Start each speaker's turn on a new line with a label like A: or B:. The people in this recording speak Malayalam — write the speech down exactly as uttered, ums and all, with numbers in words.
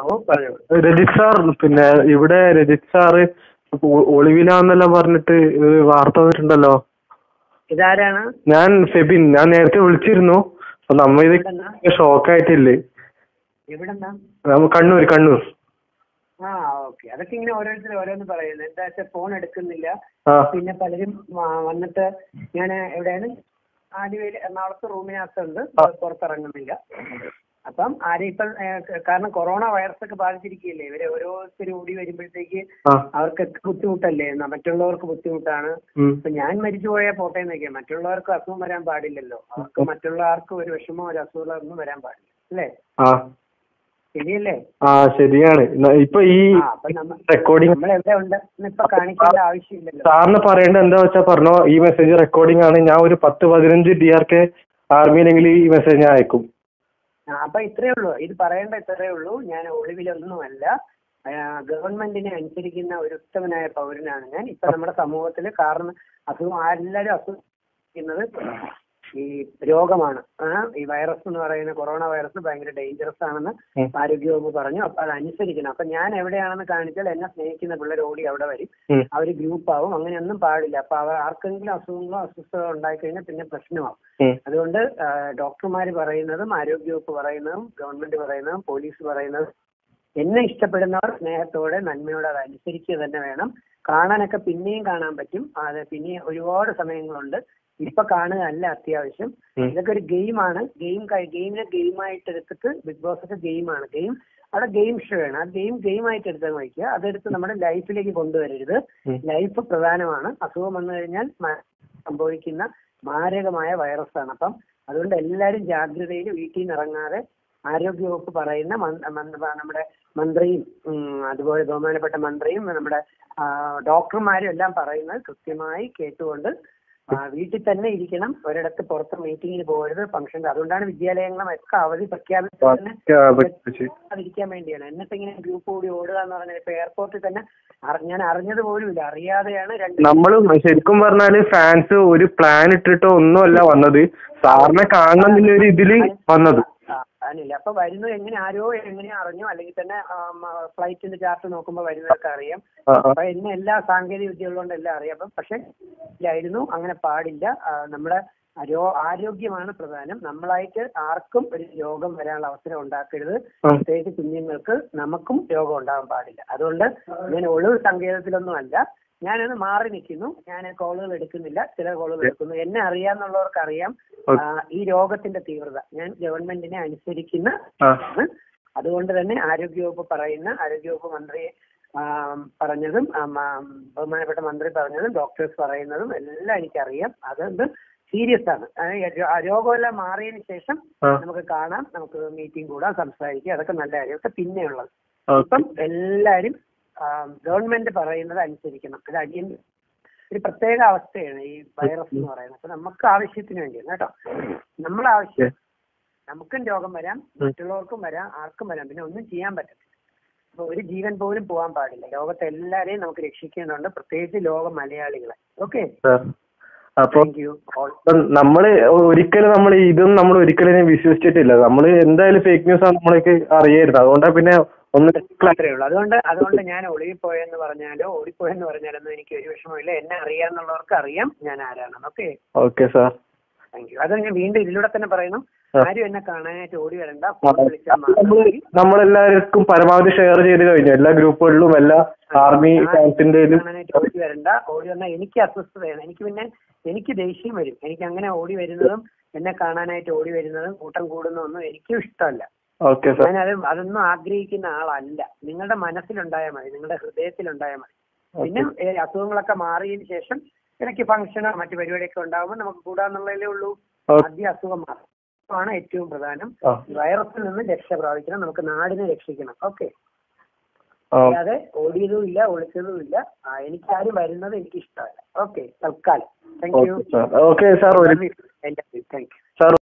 A: രജിത് സാർ, പിന്നെ ഇവിടെ രജിത് സാറ് ഒളിവിലാന്നെല്ലാം പറഞ്ഞിട്ട് വാർത്ത വന്നിട്ടുണ്ടല്ലോ.
B: ഇതാരാണ്?
A: ഞാൻ ഫെബിൻ. ഞാൻ നേരത്തെ വിളിച്ചിരുന്നു. അപ്പൊ നമ്മ ഇത് ഷോക്കായിട്ടില്ലേ? കണ്ണൂർ കണ്ണൂർ
B: ആ ഓക്കെ. അതൊക്കെ ഇങ്ങനെ ഓരോരുത്തർ ഓരോന്ന് പറയുന്നത്. എന്താ വെച്ചാൽ ഫോൺ എടുക്കുന്നില്ല. പിന്നെ പലരും വന്നിട്ട് ഞാൻ എവിടെയാണ് ആലുവയിൽ എറണാകുളത്ത് റൂമിനകത്തുണ്ട്, പുറത്തിറങ്ങുന്നില്ല. അപ്പം ആരും ഇപ്പം കാരണം കൊറോണ വൈറസ് ഒക്കെ ബാധിച്ചിരിക്കുകയല്ലേ, ഇവര് ഓരോരുത്തർ ഓടി വരുമ്പോഴത്തേക്ക് അവർക്കൊക്കെ ബുദ്ധിമുട്ടല്ലേ, മറ്റുള്ളവർക്ക് ബുദ്ധിമുട്ടാണ്. ഇപ്പൊ ഞാൻ മരിച്ചു പോയാൽ പോട്ടെ എന്നൊക്കെ, മറ്റുള്ളവർക്ക് അസുഖം വരാൻ പാടില്ലല്ലോ. അവർക്ക് മറ്റുള്ള ആർക്കും ഒരു വിഷമോ ഒരു അസുഖം ഒന്നും വരാൻ പാടില്ല അല്ലേ? ശരിയല്ലേ?
A: ആ ശരിയാണ്. ഇപ്പൊ ഈ റെക്കോർഡിംഗ്
B: നമ്മൾ എവിടെ ഉണ്ട് ഇപ്പൊ കാണിക്കേണ്ട ആവശ്യമില്ലല്ലോ.
A: സാറിന് പറയേണ്ടത് എന്താ വെച്ചാ പറഞ്ഞോ. ഈ മെസ്സേജ് റെക്കോർഡിംഗ് ആണ്. ഞാൻ ഒരു പത്ത് പതിനഞ്ച് ഡി ആർ കെ ആർമിയിലെങ്കിൽ ഈ മെസ്സേജ് ഞാൻ അയക്കും.
B: അപ്പൊ ഇത്രയേ ഉള്ളൂ, ഇത് പറയേണ്ട ഇത്രയേ ഉള്ളൂ. ഞാൻ ഒളിവിലൊന്നുമല്ല. ഗവൺമെന്റിനെ അനുസരിക്കുന്ന ഒരു ഉത്തമനായ പൗരനാണ് ഞാൻ. ഇപ്പൊ നമ്മുടെ സമൂഹത്തില് കാരണം അസുഖം എല്ലാവരും അസുഖിക്കുന്നത് ഈ രോഗമാണ്. ഈ വൈറസ് എന്ന് പറയുന്ന കൊറോണ വൈറസ് ഭയങ്കര ഡേഞ്ചറസ് ആണെന്ന് ആരോഗ്യവകുപ്പ് പറഞ്ഞു. അപ്പൊ അത് അനുസരിക്കണം. അപ്പൊ ഞാൻ എവിടെയാണെന്ന് കാണിച്ചാൽ എന്നെ സ്നേഹിക്കുന്ന പിള്ളേർ ഓടി അവിടെ വരും, അവര് ഗ്രൂപ്പ് ആവും. അങ്ങനെയൊന്നും പാടില്ല. അപ്പൊ അവർ ആർക്കെങ്കിലും അസുഖങ്ങളോ അസ്വസ്ഥതകളോ ഉണ്ടായിക്കഴിഞ്ഞാൽ പിന്നെ പ്രശ്നമാവും. അതുകൊണ്ട് ഡോക്ടർമാര് പറയുന്നതും ആരോഗ്യവകുപ്പ് പറയുന്നതും ഗവൺമെന്റ് പറയുന്നതും പോലീസ് പറയുന്നതും എന്നെ ഇഷ്ടപ്പെടുന്നവർ സ്നേഹത്തോടെ നന്മയോടെ അത് അനുസരിക്കുക തന്നെ വേണം. കാണാനൊക്കെ പിന്നെയും കാണാൻ പറ്റും. അത് പിന്നെ ഒരുപാട് സമയങ്ങളുണ്ട്. ഇപ്പൊ കാണുക അല്ല അത്യാവശ്യം. ഇതൊക്കെ ഒരു ഗെയിമാണ്. ഗെയിം ഗെയിമിനെ ഗെയിമായിട്ട് എടുത്തിട്ട് ബിഗ് ബോസ് ഒക്കെ ഗെയിമാണ്. ഗെയിം അവിടെ ഗെയിം ഷോ ആണ്. ആ ഗെയിം ഗെയിമായിട്ട് എടുത്താൽ വയ്ക്കുക. അതെടുത്ത് നമ്മുടെ ലൈഫിലേക്ക് കൊണ്ടുവരരുത്. ലൈഫ് പ്രധാനമാണ്. അസുഖം വന്നു കഴിഞ്ഞാൽ സംഭവിക്കുന്ന മാരകമായ വൈറസാണ്. അപ്പം അതുകൊണ്ട് എല്ലാവരും ജാഗ്രതയിൽ വീട്ടിൽ നിന്ന് ഇറങ്ങാതെ ആരോഗ്യവകുപ്പ് പറയുന്ന നമ്മുടെ മന്ത്രിയും അതുപോലെ ബഹുമാനപ്പെട്ട മന്ത്രിയും നമ്മുടെ ഡോക്ടർമാരും എല്ലാം പറയുന്നത് കൃത്യമായി കേട്ടുകൊണ്ട് വീട്ടിൽ തന്നെ ഇരിക്കണം. ഒരിടത്ത് പുറത്ത് മീറ്റിങ്ങിന് പോകരുത്, ഫംഗ്ഷൻ. അതുകൊണ്ടാണ് വിദ്യാലയങ്ങളും ഒക്കെ അവധി പ്രഖ്യാപിച്ചിരിക്കാൻ വേണ്ടിയാണ്. എന്നിട്ട് ഇങ്ങനെ ഗ്രൂപ്പ് കൂടി ഓടുക എന്ന് പറഞ്ഞാൽ ഇപ്പൊ എയർപോർട്ടിൽ തന്നെ ഞാൻ അറിഞ്ഞത് പോലും ഇല്ല, അറിയാതെയാണ് രണ്ട്
A: നമ്മളും ശരിക്കും പറഞ്ഞാല് ഫാൻസ് ഒരു പ്ലാൻ ഇട്ടിട്ടോ ഒന്നുമല്ല വന്നത്, സാറിനെ കാണണം എന്നൊരു ഇതില് വന്നത്.
B: അതിനില്ല. അപ്പൊ വരുന്നത് എങ്ങനെ ആരോ എങ്ങനെയോ അറിഞ്ഞു, അല്ലെങ്കിൽ തന്നെ ഫ്ലൈറ്റിന്റെ ചാർട്ട് നോക്കുമ്പോൾ വരുന്നതൊക്കെ അറിയാം. അപ്പൊ എന്നെ എല്ലാ സാങ്കേതിക വിദ്യകളുകൊണ്ട് എല്ലാം അറിയാം. അപ്പം പക്ഷെ ഇല്ലായിരുന്നു, അങ്ങനെ പാടില്ല. നമ്മുടെ ആരോഗ്യമാണ് പ്രധാനം. നമ്മളായിട്ട് ആർക്കും ഒരു രോഗം വരാനുള്ള അവസരം ഉണ്ടാക്കരുത്. പ്രത്യേകിച്ച് കുഞ്ഞുങ്ങൾക്ക് നമുക്കും രോഗം ഉണ്ടാകാൻ പാടില്ല. അതുകൊണ്ട് ഞാൻ ഒളിവ് സങ്കേതത്തിലൊന്നും അല്ല. ഞാനൊന്ന് മാറി നിൽക്കുന്നു. ഞാൻ കോളുകൾ എടുക്കുന്നില്ല, ചില കോളുകൾ എടുക്കുന്നു. എന്നെ അറിയാന്നുള്ളവർക്ക് അറിയാം ഈ രോഗത്തിന്റെ തീവ്രത. ഞാൻ ഗവൺമെന്റിനെ അനുസരിക്കുന്ന അതുകൊണ്ട് തന്നെ ആരോഗ്യവകുപ്പ് പറയുന്ന ആരോഗ്യവകുപ്പ് മന്ത്രി പറഞ്ഞതും ബഹുമാനപ്പെട്ട മന്ത്രി പറഞ്ഞതും ഡോക്ടേഴ്സ് പറയുന്നതും എല്ലാം എനിക്കറിയാം. അതുകൊണ്ട് സീരിയസ് ആണ്. രോഗമെല്ലാം മാറിയതിനു ശേഷം നമുക്ക് കാണാം, നമുക്ക് മീറ്റിംഗ് കൂടാം, സംസാരിക്കാം. അതൊക്കെ നല്ല കാര്യം. ഒക്കെ പിന്നെയുള്ളത് ഇപ്പം എല്ലാരും ഗവൺമെന്റ് പറയുന്നത് അനുസരിക്കണം. അത് അടിയൻ ഒരു പ്രത്യേക അവസ്ഥയാണ് ഈ വൈറസ് എന്ന് പറയുന്നത്. അപ്പൊ നമുക്ക് ആവശ്യത്തിന് വേണ്ടിയാണ് കേട്ടോ. നമ്മളെ ആവശ്യം, നമുക്കും രോഗം വരാം, മറ്റുള്ളവർക്കും വരാം, ആർക്കും വരാം. പിന്നെ ഒന്നും ചെയ്യാൻ പറ്റില്ല. അപ്പൊ ഒരു ജീവൻ പോലും പോകാൻ പാടില്ല. ലോകത്തെ എല്ലാരെയും നമുക്ക് രക്ഷിക്കേണ്ടതുണ്ട്, പ്രത്യേകിച്ച് ലോക മലയാളികളെ. ഓക്കെ,
A: അപ്പൊ നമ്മള് ഒരിക്കലും നമ്മൾ ഇതൊന്നും നമ്മൾ ഒരിക്കലും വിശ്വസിച്ചിട്ടില്ല. നമ്മള് എന്തായാലും ഫേക്ക് ന്യൂസ് ആണ് നമ്മളൊക്കെ അറിയരുത്. അതുകൊണ്ടാ പിന്നെ ഒന്ന്
B: അത്രേ ഉള്ളൂ. അതുകൊണ്ട് അതുകൊണ്ട് ഞാൻ ഒളിവിൽ പോയെന്ന് പറഞ്ഞാലോ ഓടിപ്പോയെന്ന് പറഞ്ഞാലൊന്നും എനിക്ക് ഒരു വിഷമമില്ല. എന്നെ അറിയാന്നുള്ളവർക്ക് അറിയാം ഞാൻ ആരാണെന്ന്. Okay
A: okay sir,
B: thank you. അത് ഞാൻ വീണ്ടും ഇതിലൂടെ തന്നെ പറയുന്നു, ആരും എന്നെ കാണാനായിട്ട് ഓടി വരണ്ട.
A: നമ്മളെല്ലാവർക്കും പരമാവധി ഷെയർ ചെയ്ത് കഴിഞ്ഞു, എല്ലാ ഗ്രൂപ്പുകളിലും എല്ലാ ആർമി
B: കാണാനായിട്ട് ഓടി വരണ്ട. ഓടി വന്നാൽ എനിക്ക് അസ്വസ്ഥതയാണ്. എനിക്ക് പിന്നെ എനിക്ക് ദേഷ്യം വരും. എനിക്ക് അങ്ങനെ ഓടി വരുന്നതും എന്നെ കാണാനായിട്ട് ഓടി വരുന്നതും കൂട്ടം കൂടുന്നതൊന്നും എനിക്കും ഇഷ്ടമല്ല. ഞാനത് അതൊന്നും ആഗ്രഹിക്കുന്ന ആളല്ല. നിങ്ങളുടെ മനസ്സിലുണ്ടായാൽ മതി, നിങ്ങളുടെ ഹൃദയത്തിലുണ്ടായാൽ മതി. പിന്നെ അസുഖങ്ങളൊക്കെ മാറിയതിന് ശേഷം എനിക്ക് ഫംഗ്ഷനോ മറ്റു പരിപാടിയൊക്കെ ഉണ്ടാകുമ്പോൾ നമുക്ക് കൂടാന്നുള്ളതല്ലേ ഉള്ളൂ. ആദ്യം അസുഖം മാറും ആണ് ഏറ്റവും പ്രധാനം. വൈറസിൽ നിന്ന് രക്ഷ പ്രാപിക്കണം, നമുക്ക് നാടിനെ രക്ഷിക്കണം. ഓക്കെ, അല്ലാതെ ഓടിയതും ഇല്ല ഒളിച്ചതും ഇല്ല. എനിക്കാരും വരുന്നത് എനിക്ക് ഇഷ്ടമല്ല. ഓക്കെ, തൽക്കാലം thank you.
A: Okay sir,
B: thank U.